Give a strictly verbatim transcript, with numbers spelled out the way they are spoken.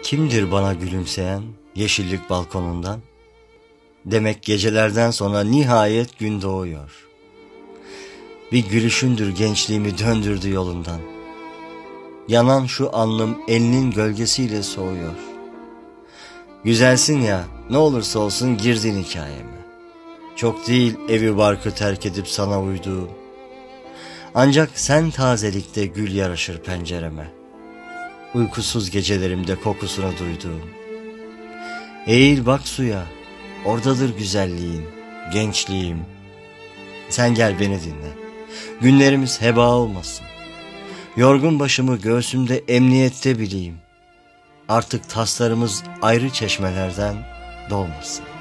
Kimdir bana gülümseyen yeşillik balkonundan? Demek gecelerden sonra nihayet gün doğuyor. Bir gülüşündür gençliğimi döndürdü yolundan. Yanan şu alnım elinin gölgesiyle soğuyor. Güzelsin ya, ne olursa olsun girdin hikayeme. Çok değil evi barkı terk edip sana uyduğum. Ancak sen tazelikte gül yaraşır pencereme. Uykusuz gecelerimde kokusunu duyduğum. Eğil bak suya, oradadır güzelliğin, gençliğim. Sen gel beni dinle, günlerimiz heba olmasın. Yorgun başımı göğsümde emniyette bileyim. Artık taslarımız ayrı çeşmelerden dolmasın.